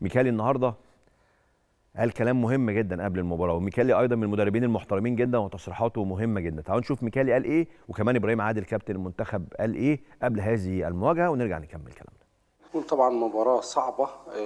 ميكالي النهارده قال كلام مهم جدا قبل المباراه، وميكالي ايضا من المدربين المحترمين جدا وتصريحاته مهمه جدا. تعالوا نشوف ميكالي قال ايه، وكمان ابراهيم عادل كابتن المنتخب قال ايه قبل هذه المواجهه، ونرجع نكمل كلامنا. طبعا مباراه صعبه،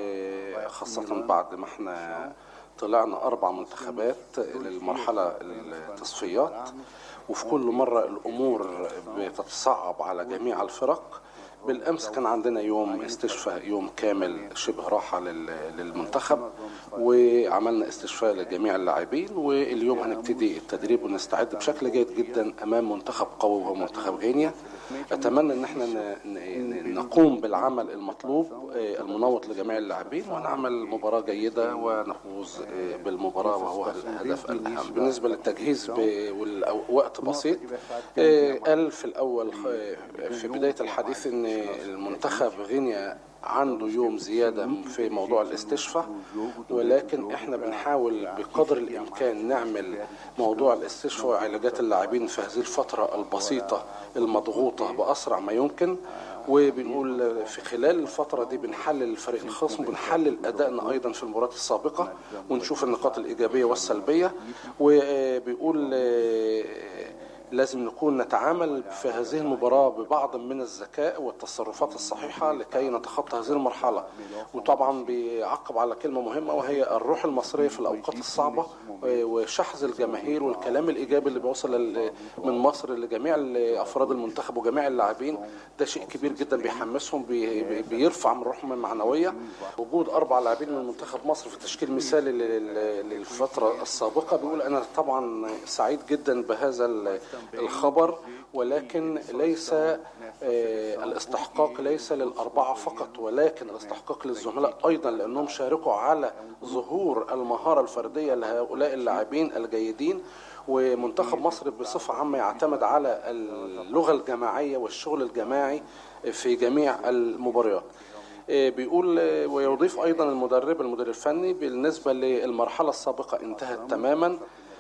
خاصه بعد ما احنا طلعنا 4 منتخبات للمرحله التصفيات، وفي كل مره الامور بتتصعب على جميع الفرق. بالامس كان عندنا يوم استشفاء، يوم كامل شبه راحه للمنتخب، وعملنا استشفاء لجميع اللاعبين، واليوم هنبتدي التدريب ونستعد بشكل جيد جدا امام منتخب قوي وهو منتخب غينيا. اتمنى ان احنا نقوم بالعمل المطلوب المنوط لجميع اللاعبين، ونعمل مباراه جيده ونفوز بالمباراه، وهو الهدف الاهم. بالنسبه للتجهيز والوقت بسيط، قال في الاول في بدايه الحديث ان المنتخب غينيا عنده يوم زيادة في موضوع الاستشفاء، ولكن احنا بنحاول بقدر الامكان نعمل موضوع الاستشفاء وعلاجات اللاعبين في هذه الفترة البسيطة المضغوطة بأسرع ما يمكن. وبنقول في خلال الفترة دي بنحلل الفريق الخصم، وبنحلل أدائنا أيضا في المباريات السابقة، ونشوف النقاط الإيجابية والسلبية. وبيقول لازم نكون نتعامل في هذه المباراة ببعض من الذكاء والتصرفات الصحيحة لكي نتخطى هذه المرحلة. وطبعا بيعقب على كلمة مهمة، وهي الروح المصرية في الأوقات الصعبة، وشحذ الجماهير والكلام الإيجابي اللي بيوصل من مصر لجميع أفراد المنتخب وجميع اللاعبين. ده شيء كبير جدا بيحمسهم، بيرفع من روحهم المعنوية. وجود 4 لاعبين من منتخب مصر في تشكيل مثالي للفترة السابقة، بيقول أنا طبعا سعيد جدا بهذا الخبر، ولكن ليس الاستحقاق ليس لل4 فقط، ولكن الاستحقاق للزملاء أيضا، لأنهم شاركوا على ظهور المهارة الفردية لهؤلاء اللاعبين الجيدين. ومنتخب مصر بصفة عامة يعتمد على اللغة الجماعية والشغل الجماعي في جميع المباريات. بيقول ويضيف أيضا المدرب الفني بالنسبة للمرحلة السابقة انتهت تماما،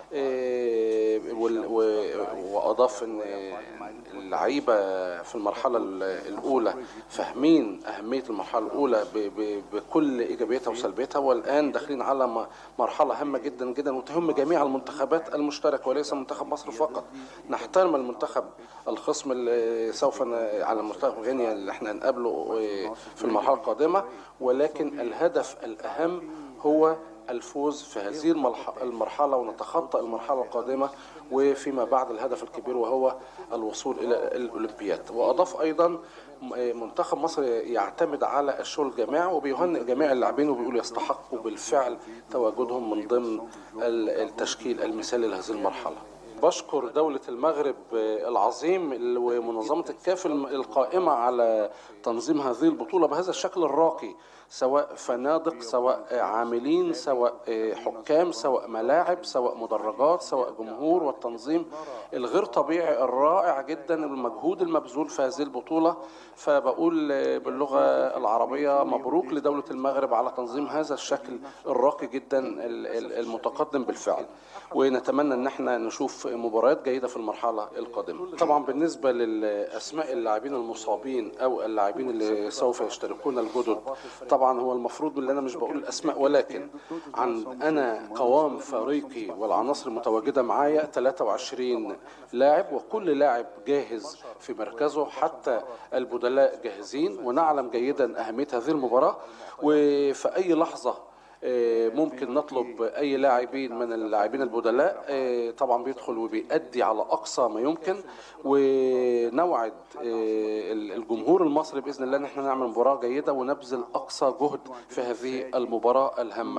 وأضاف أن اللعيبة في المرحلة الأولى فاهمين أهمية المرحلة الأولى بكل إيجابيتها وسلبيتها، والآن داخلين على مرحلة هامة جدا جدا وتهم جميع المنتخبات المشتركة وليس منتخب مصر فقط. نحترم المنتخب الخصم اللي سوف على منتخب غينيا اللي احنا هنقابله في المرحلة القادمة، ولكن الهدف الأهم هو الفوز في هذه المرحلة ونتخطى المرحلة القادمة، وفيما بعد الهدف الكبير وهو الوصول إلى الأولمبياد. وأضاف أيضا منتخب مصر يعتمد على الشغل الجماعي، وبيهنئ جميع اللاعبين وبيقول يستحقوا بالفعل تواجدهم من ضمن التشكيل المثالي لهذه المرحلة. بشكر دولة المغرب العظيم ومنظمة الكاف القائمة على تنظيم هذه البطولة بهذا الشكل الراقي، سواء فنادق، سواء عاملين، سواء حكام، سواء ملاعب، سواء مدرجات، سواء جمهور، والتنظيم الغير طبيعي الرائع جدا، المجهود المبذول في هذه البطولة. فبقول باللغة العربية مبروك لدولة المغرب على تنظيم هذا الشكل الراقي جدا المتقدم بالفعل، ونتمنى ان احنا نشوف مباريات جيدة في المرحلة القادمة. طبعا بالنسبة للأسماء اللاعبين المصابين أو اللاعبين اللي سوف يشتركون الجدد، طبعا هو المفروض ان انا مش بقول الاسماء، ولكن انا قوام فريقي والعناصر المتواجده معايا 23 لاعب، وكل لاعب جاهز في مركزه، حتى البدلاء جاهزين، ونعلم جيدا اهميه هذه المباراه. وفي اي لحظه ممكن نطلب اي لاعبين من اللاعبين البدلاء، طبعا بيدخل وبيأدي على اقصى ما يمكن، ونوعد الجمهور المصري باذن الله ان احنا نعمل مباراه جيده ونبذل اقصى جهد في هذه المباراه الهامه.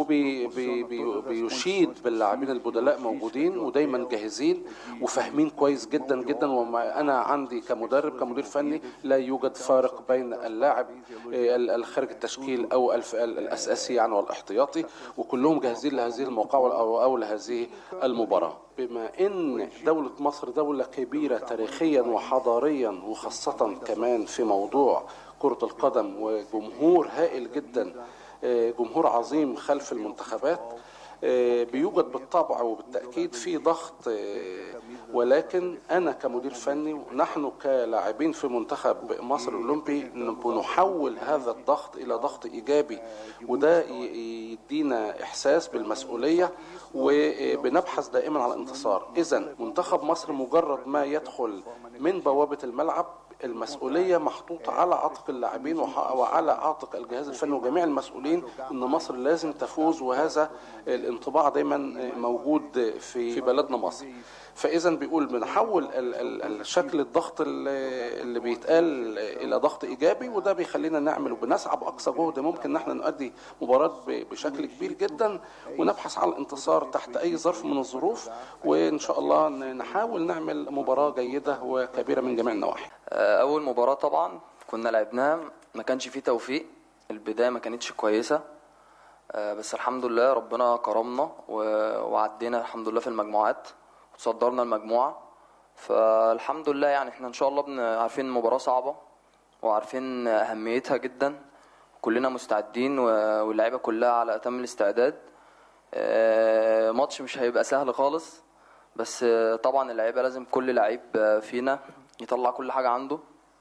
وبيشيد باللاعبين البدلاء موجودين ودايما جاهزين وفاهمين كويس جدا جدا. وانا عندي كمدير فني لا يوجد فارق بين اللاعب الخارج التشكيل او الاساسي يعني والاحتياطي، وكلهم جاهزين لهذه المقاولة أو لهذه المباراة. بما أن دولة مصر دولة كبيرة تاريخيا وحضاريا، وخاصة كمان في موضوع كرة القدم، وجمهور هائل جدا، جمهور عظيم خلف المنتخبات، بيوجد بالطبع وبالتأكيد في ضغط، ولكن أنا كمدير فني ونحن كلاعبين في منتخب مصر الأولمبي بنحول هذا الضغط إلى ضغط إيجابي، وده يدينا إحساس بالمسؤولية، وبنبحث دائما على الانتصار. إذن منتخب مصر مجرد ما يدخل من بوابة الملعب المسؤولية محطوطة على عاتق اللاعبين وعلى عاتق الجهاز الفني وجميع المسؤولين ان مصر لازم تفوز، وهذا الانطباع دايما موجود في بلدنا مصر. فاذا بيقول بنحول الشكل الضغط اللي بيتقال الى ضغط ايجابي، وده بيخلينا نعمل وبنسعى باقصى جهد ممكن ان احنا نؤدي مباراه بشكل كبير جدا، ونبحث عن الانتصار تحت اي ظرف من الظروف، وان شاء الله نحاول نعمل مباراه جيده وكبيره من جميع النواحي. اول مباراه طبعا كنا لعبناها ما كانش فيه توفيق، البدايه ما كانتش كويسه، بس الحمد لله ربنا كرمنا وعدينا الحمد لله في المجموعات وتصدرنا المجموعه. فالحمد لله يعني احنا ان شاء الله عارفين المباراه صعبه وعارفين اهميتها جدا، كلنا مستعدين واللعيبه كلها على اتم الاستعداد. ماتش مش هيبقى سهل خالص، بس طبعا اللعيبه لازم كل لعيب فينا يطلع كل حاجه عنده.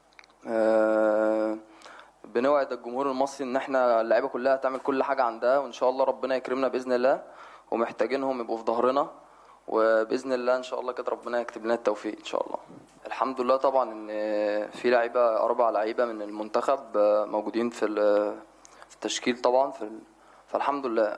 بنوعد الجمهور المصري ان احنا اللعيبه كلها تعمل كل حاجه عندها، وان شاء الله ربنا يكرمنا باذن الله، ومحتاجينهم يبقوا في ظهرنا، وباذن الله ان شاء الله كده ربنا يكتب لنا التوفيق ان شاء الله. الحمد لله طبعا ان في لعيبه 4 لعيبه من المنتخب موجودين في التشكيل طبعا فالحمد لله.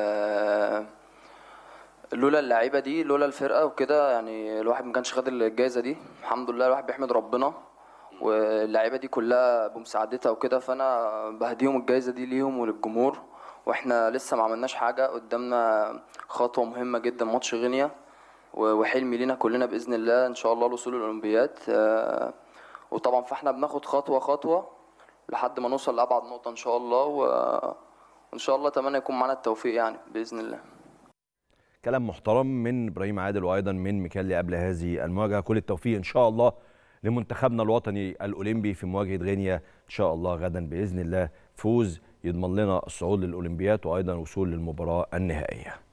لولا اللعيبه دي، لولا الفرقه وكده، يعني الواحد ما كانش خد الجائزه دي. الحمد لله الواحد بيحمد ربنا، واللعيبه دي كلها بمساعدتها وكده، فانا بهديهم الجائزه دي ليهم وللجمهور. واحنا لسه ما عملناش حاجه، قدامنا خطوه مهمه جدا ماتش غينيا، وحلمي لينا كلنا باذن الله ان شاء الله الوصول للاولمبياد. وطبعا فاحنا بناخد خطوه خطوه لحد ما نوصل لابعد نقطه ان شاء الله، وان شاء الله اتمنى يكون معانا التوفيق يعني باذن الله. كلام محترم من ابراهيم عادل وايضا من ميكالي قبل هذه المواجهه. كل التوفيق ان شاء الله لمنتخبنا الوطني الاولمبي في مواجهه غينيا ان شاء الله غدا باذن الله، فوز يضمن لنا الصعود للاولمبياد وايضا وصول للمباراه النهائيه.